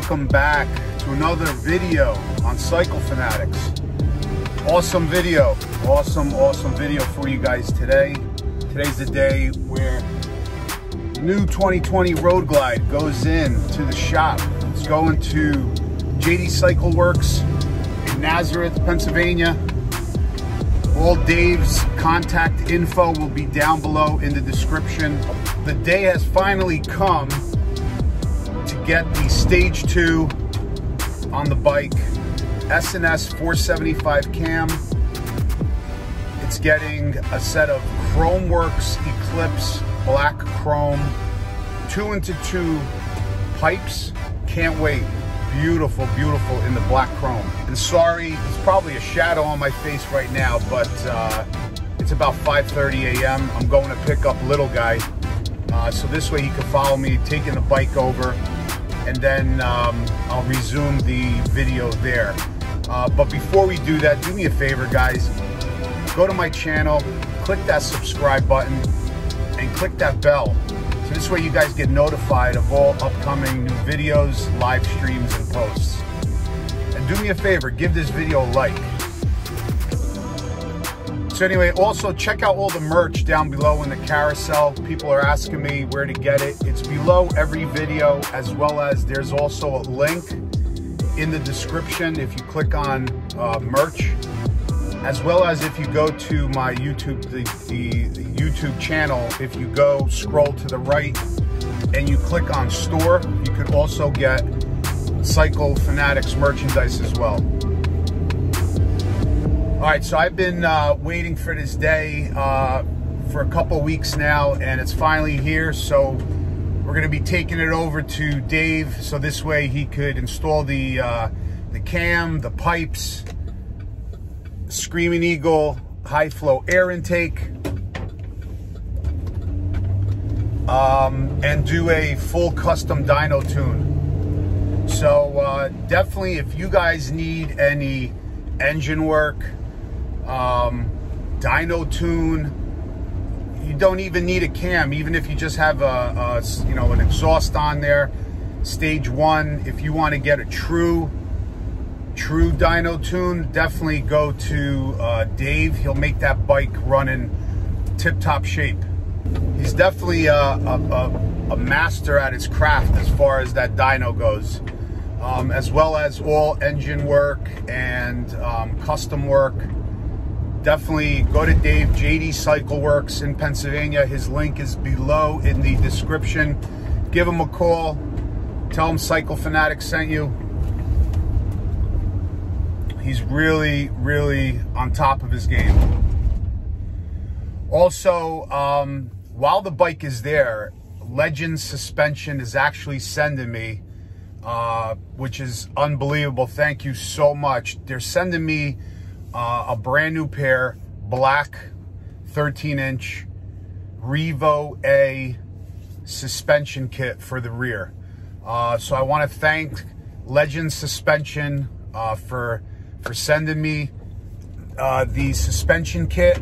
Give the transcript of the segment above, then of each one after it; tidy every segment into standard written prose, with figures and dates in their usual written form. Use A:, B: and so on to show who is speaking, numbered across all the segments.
A: welcome back to another video on Cycle Fanatics. Awesome video for you guys today. Today's the day where the new 2020 Road Glide goes in to the shop. It's going to JD Cycle Works in Nazareth, Pennsylvania. All Dave's contact info will be down below in the description. The day has finally come to get the Stage 2 on the bike. S&S 475 cam. It's getting a set of Chromeworks Eclipse black chrome 2-into-2 pipes. Can't wait. Beautiful in the black chrome. And sorry, it's probably a shadow on my face right now, but it's about 5:30 a.m. I'm going to pick up little guy, so this way he can follow me, taking the bike over, and then I'll resume the video there. But before we do that, do me a favor, guys. Go to my channel, click that subscribe button, and click that bell. So this way you guys get notified of all upcoming new videos, live streams, and posts. And do me a favor, give this video a like. So anyway, also check out all the merch down below in the carousel. People are asking me where to get it. It's below every video, as well as there's also a link in the description if you click on merch, as well as if you go to my YouTube, the YouTube channel. If you go scroll to the right and you click on store, you could also get Cycle Fanatics merchandise as well. All right, so I've been waiting for this day for a couple weeks now, and it's finally here. So we're gonna be taking it over to Dave, so this way he could install the cam, the pipes, Screaming Eagle high flow air intake, and do a full custom dyno tune. So definitely, if you guys need any engine work, dyno tune, you don't even need a cam. Even if you just have an exhaust on there, Stage 1, if you want to get a true dyno tune, definitely go to Dave. He'll make that bike run in tip-top shape. He's definitely a master at his craft as far as that dyno goes, as well as all engine work and custom work. Definitely go to Dave, JD Cycle Works in Pennsylvania. His link is below in the description. Give him a call. Tell him Cycle Fanatics sent you. He's really on top of his game. Also, while the bike is there, Legend Suspension is actually sending me, which is unbelievable. Thank you so much. They're sending me a brand new pair, black 13-inch Revo A suspension kit for the rear. So I want to thank Legend Suspension for sending me the suspension kit.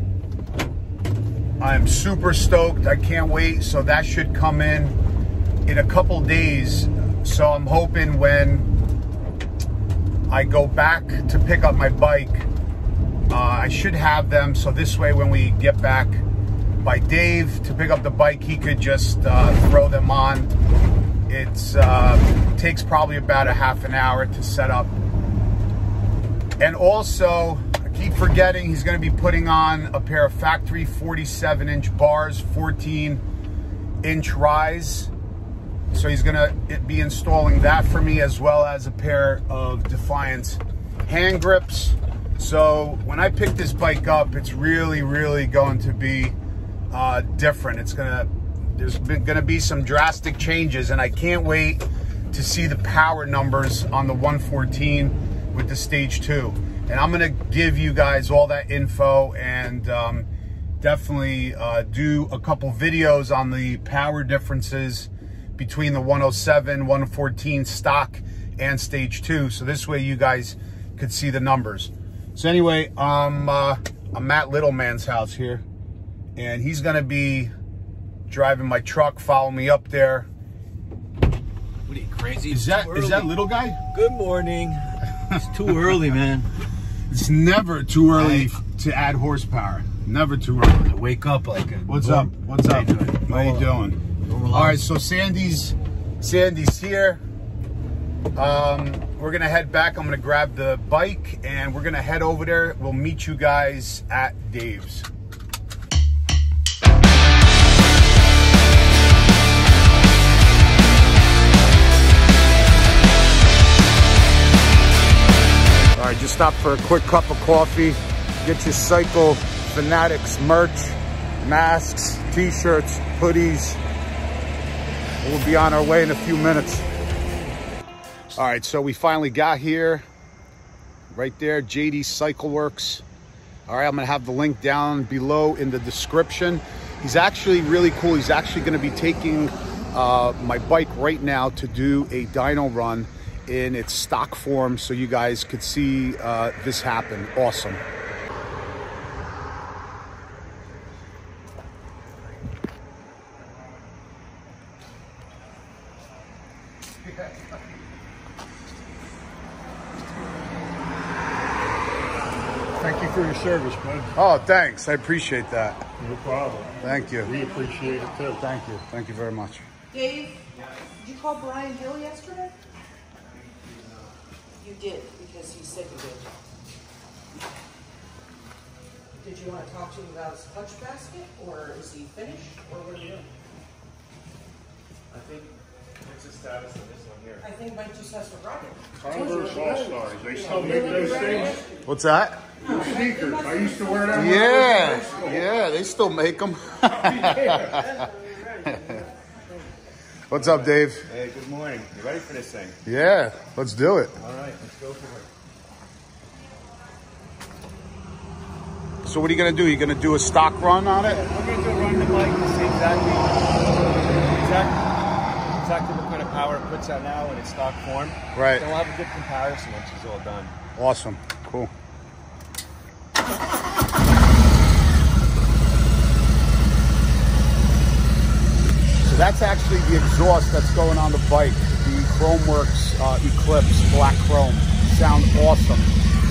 A: I'm super stoked. I can't wait. So that should come in a couple days. So I'm hoping when I go back to pick up my bike, I should have them. So this way, when we get back by Dave to pick up the bike, he could just throw them on. It takes probably about a half an hour to set up. And also, I keep forgetting, he's going to be putting on a pair of factory 47-inch bars, 14-inch rise. So he's going to be installing that for me, as well as a pair of Defiance hand grips. So when I pick this bike up, it's really going to be different. There's going to be some drastic changes, and I can't wait to see the power numbers on the 114 with the Stage 2. And I'm going to give you guys all that info, and definitely do a couple videos on the power differences between the 107, 114 stock and Stage 2. So this way you guys could see the numbers. So anyway, I'm at Little Man's house here, and he's going to be driving my truck, follow me up there.
B: What are you, crazy?
A: Is that little guy?
B: Good morning. It's too early, man.
A: It's never too early to add horsepower. Never too early.
B: I wake up like a...
A: What's up? What's up? How you doing? All right, so Sandy's here. We're gonna head back. I'm gonna grab the bike and we're gonna head over there. We'll meet you guys at Dave's. All right, just stop for a quick cup of coffee. Get your Cycle Fanatics merch, masks, t-shirts, hoodies. We'll be on our way in a few minutes. All right, so we finally got here. Right there, JD Cycle Works. All right, I'm gonna have the link down below in the description. He's actually really cool. He's actually gonna be taking my bike right now to do a dyno run in its stock form so you guys could see this happen. Awesome.
C: Thank you for your service, bud.
A: Oh, thanks. I appreciate that.
C: No problem.
A: Thank you.
C: We appreciate it too.
A: Thank you. Thank you very much.
D: Dave, did you call Brian Hill yesterday? You did, because he said you did. Did you want to talk to him about his clutch basket, or is he finished, or what are you doing?
E: I think, what's the status of this one here?
D: I think Mike just has to run it.
C: Converse All-Stars. They still make those things.
A: What's that?
C: Sneakers. I used to wear them.
A: Yeah, they still make them. What's up, Dave?
E: Hey, good morning. You ready for this thing?
A: Yeah, let's do it.
E: All right, let's go for it.
A: So what are you going to do? You're going to do a stock run on it?
E: We're going to do a run the bike and see exactly what kind of power it puts out now in its stock form.
A: Right.
E: So we'll have a good comparison once it's all done.
A: Awesome. Cool. So that's actually the exhaust that's going on the bike. The Chromeworks Eclipse Black Chrome. Sound awesome.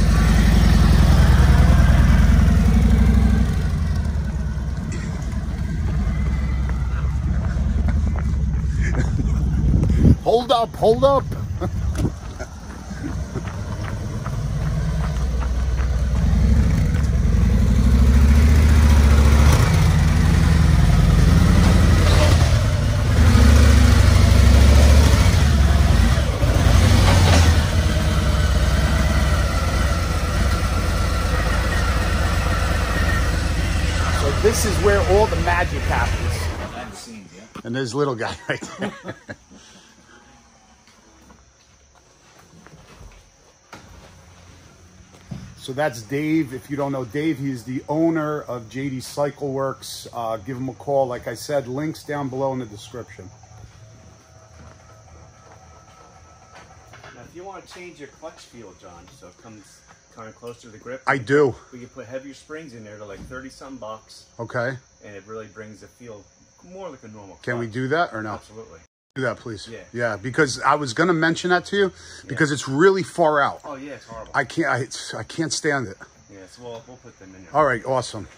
A: Hold up, hold up. So this is where all the magic happens. And there's little guy right there. So that's Dave. If you don't know Dave, he's the owner of JD Cycle Works. Give him a call. Like I said, links down below in the description.
E: Now, if you want to change your clutch feel, John, so it comes kind of closer to the grip.
A: I do.
E: We can put heavier springs in there to like 30-something bucks.
A: Okay.
E: And it really brings the feel more like a normal clutch.
A: Can we do that or no?
E: Absolutely.
A: Do that, please.
E: Yeah.
A: Yeah, because I was going to mention that to you because it's really far out.
E: Oh, yeah, it's horrible.
A: I can't stand it.
E: Yeah, so we'll put them in there.
A: All right, awesome.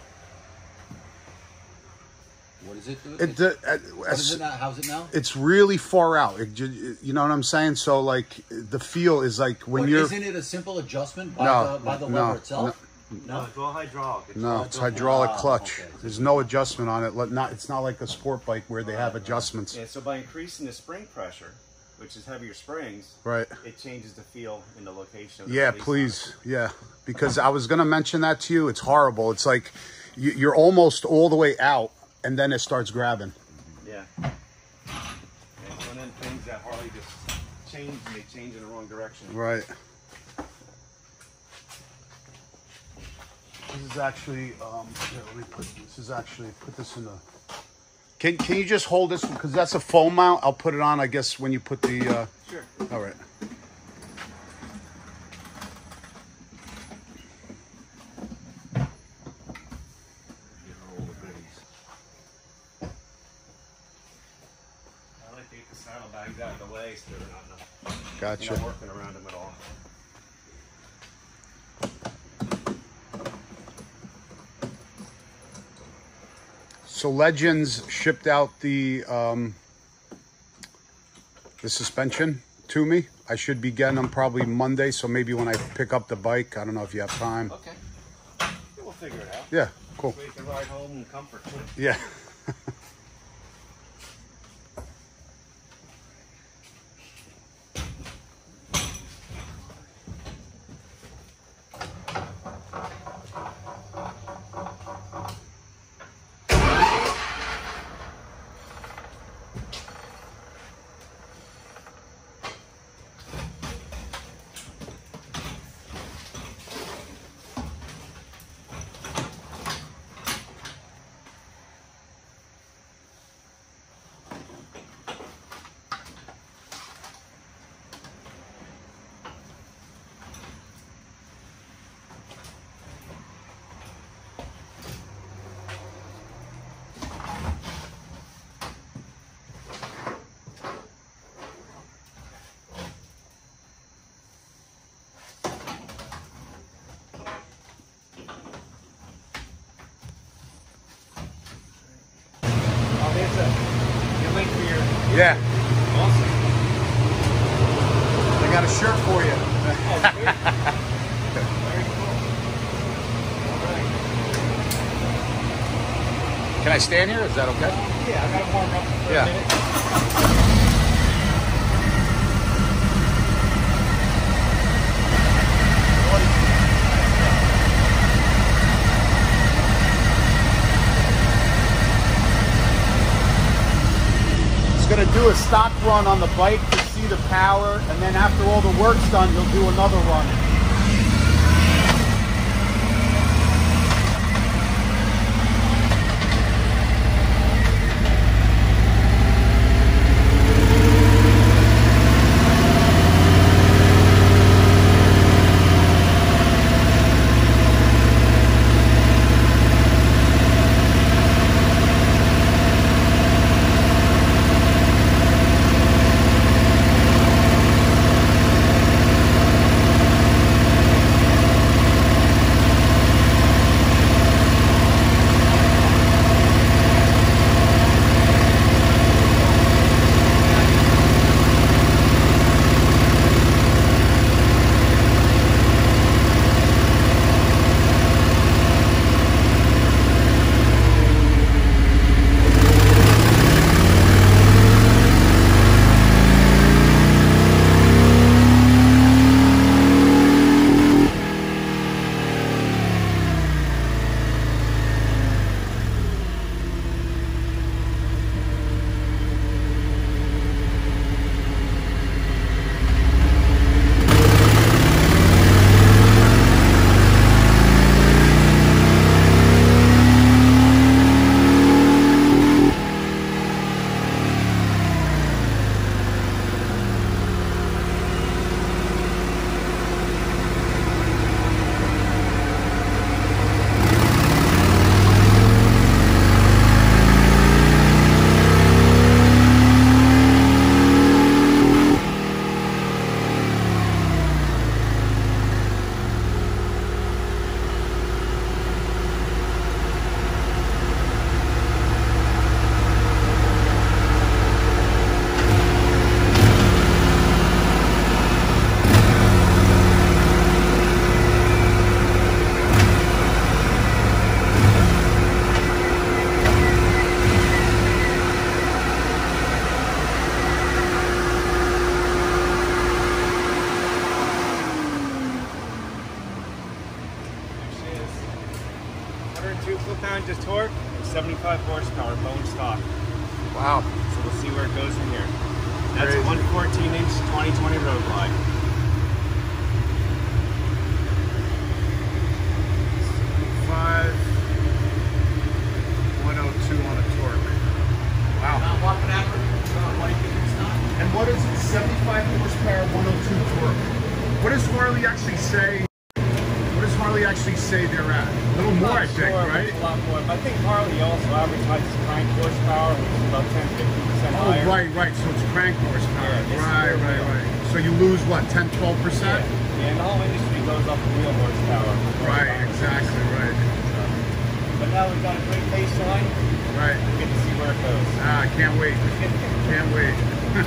B: What is it?
A: What
B: is it now? How's it now?
A: It's really far out. You know what I'm saying? So like the feel is like when you're.
B: Isn't it a simple adjustment by the lever itself?
E: No, it's all hydraulic.
A: No, it's hydraulic clutch.
B: Okay.
A: There's no adjustment on it. It's not like a sport bike where they have adjustments.
E: Yeah, so by increasing the spring pressure, which is heavier springs,
A: Right.
E: it changes the feel in the location of the
A: Yeah,
E: release
A: please. Yeah, because I was going to mention that to you. It's horrible. It's like you're almost all the way out, and then it starts grabbing.
E: Yeah. And it's one of them things that Harley just changed, and they change in the wrong direction.
A: Right. This is actually, here, let me put this in the, can you just hold this, because that's a foam mount, I'll put it on, I guess, when you put the,
E: Sure.
A: all right.
E: I like the the saddlebags out of the way so they're not,
A: Gotcha.
E: not working around them at all.
A: So Legends shipped out the suspension to me. I should be getting them probably Monday, so maybe when I pick up the bike, I don't know if you have time.
E: Okay. We'll figure it out.
A: Yeah, cool.
E: So you can ride home in comfort.
A: Yeah. Yeah.
E: Awesome.
A: I got a shirt for you.
E: Very cool. All right.
A: Can I stand here? Is that okay?
E: Yeah, I got to warm up for
A: Yeah.
E: a minute.
A: Going to do a stock run on the bike to see the power, and then after all the work's done, you'll do another run.
E: Foot-pounds of torque, 75 horsepower, bone stock.
A: Wow.
E: So we'll see where it goes from here. That's
A: Crazy.
E: a 114-inch 2020 road glide.
A: On a torque. Wow. And what is it? 75 horsepower, 102 torque. What does Harley actually say? What does Harley actually say they're at? A little more, I think, right?
E: A lot more. But I think Harley also advertises crank horsepower, which is about 10-15% higher.
A: Oh, right. So it's crank horsepower.
E: Yeah,
A: Right. So you lose what, 10, 12%?
E: Yeah, and the whole industry goes up in wheel horsepower.
A: Right, exactly, right.
E: But now we've got a great baseline.
A: Right.
E: We get to see where it goes.
A: Ah, can't wait. Can't wait.
E: I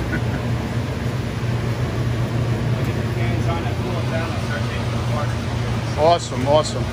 E: get the hands on it, cool it down, and start taking it apart.
A: Awesome.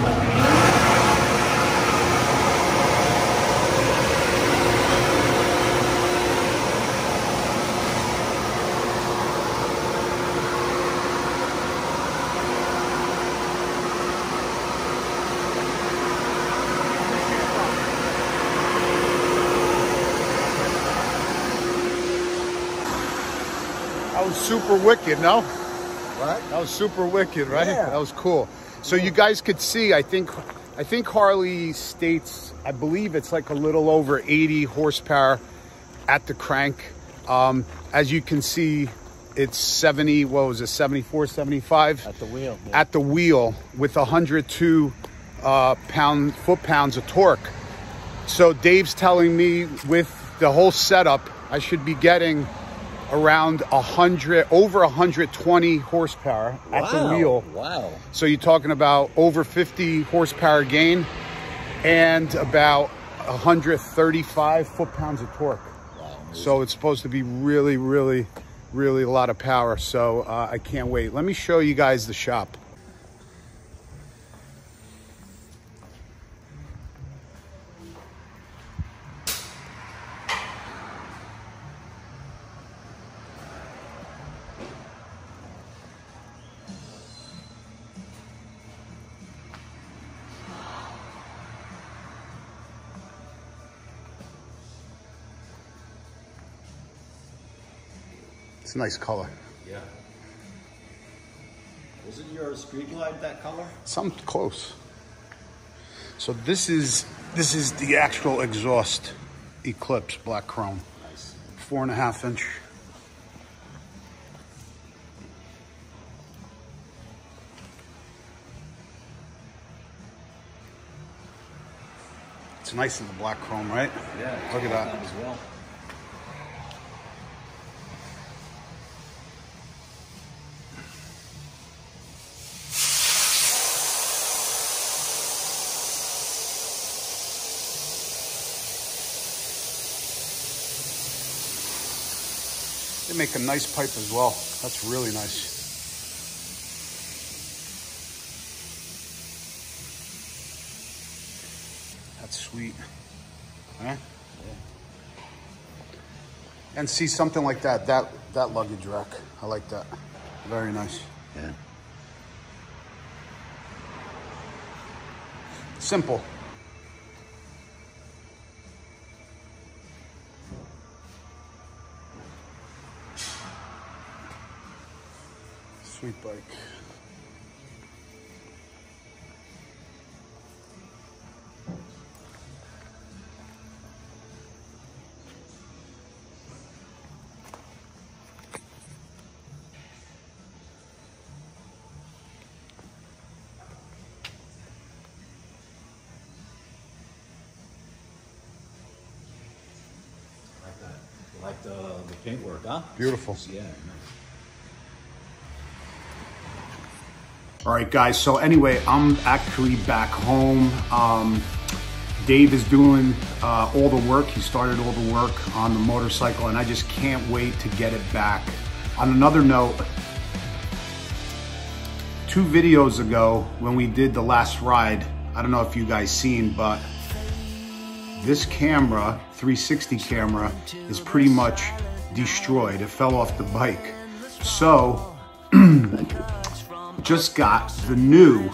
A: That was super wicked, no?
B: What?
A: That was super wicked, right?
B: Yeah.
A: That was cool. So you guys could see, I think Harley states, I believe it's like a little over 80 horsepower at the crank. As you can see, it's 70, what was it, 74, 75?
B: At the wheel. Yeah.
A: At the wheel with 102 foot-pounds of torque. So Dave's telling me with the whole setup, I should be getting around over 120 horsepower at the wheel.
B: Wow.
A: So you're talking about over 50 horsepower gain and about 135 foot-pounds of torque.
B: Wow.
A: So it's supposed to be really a lot of power. So I can't wait. Let me show you guys the shop. It's a nice color.
B: Yeah. Wasn't your street light that color?
A: Something close. So this is the actual exhaust Eclipse black chrome.
B: Nice.
A: 4.5 inch. It's nice in the black chrome, right?
B: Yeah.
A: Look at that.
B: As well.
A: They make a nice pipe as well. That's really nice. That's sweet. Huh? Yeah. And see something like that luggage rack. I like that. Very nice.
B: Yeah.
A: Simple. Sweet bike.
B: Like the paintwork, huh?
A: Beautiful.
B: Yeah.
A: All right, guys. So anyway, I'm actually back home. Dave is doing all the work. He started all the work on the motorcycle, and I just can't wait to get it back. On another note, 2 videos ago when we did the last ride, I don't know if you guys seen, but this camera, 360 camera, is pretty much destroyed. It fell off the bike. So, just got the new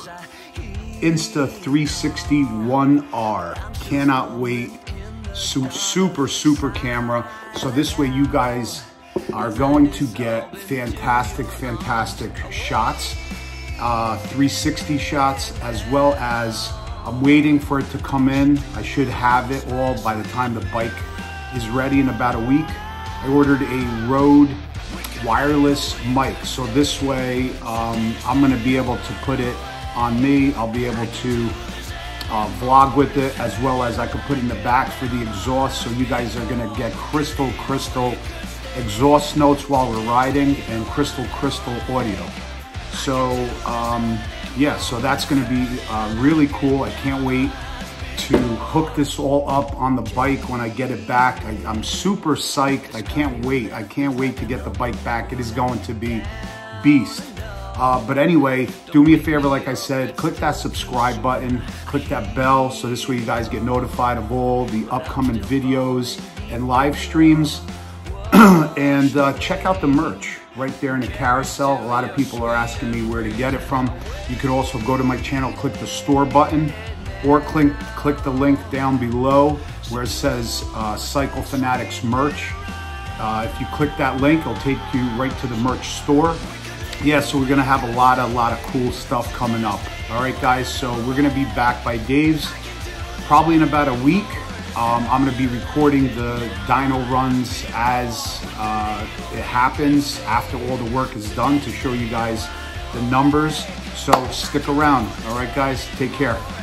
A: Insta360 ONE-R. Cannot wait. Super camera. So this way you guys are going to get fantastic shots. 360 shots, as well as I'm waiting for it to come in. I should have it all by the time the bike is ready in about a week. I ordered a Rode wireless mic, so this way I'm gonna be able to put it on me. I'll be able to vlog with it, as well as I could put in the back for the exhaust, so you guys are gonna get crystal exhaust notes while we're riding, and crystal audio. So yeah, so that's gonna be really cool. I can't wait to hook this all up on the bike when I get it back. I'm super psyched. I can't wait to get the bike back. It is going to be beast. But anyway, do me a favor, like I said, click that subscribe button, click that bell, so this way you guys get notified of all the upcoming videos and live streams. And check out the merch right there in the carousel. A lot of people are asking me where to get it from. You could also go to my channel, click the store button, or click the link down below where it says Cycle Fanatics merch. If you click that link, it'll take you right to the merch store. Yeah, so we're gonna have a lot of cool stuff coming up. All right, guys, so we're gonna be back by Dave's probably in about a week. I'm gonna be recording the dyno runs as it happens after all the work is done, to show you guys the numbers. So stick around. All right, guys, take care.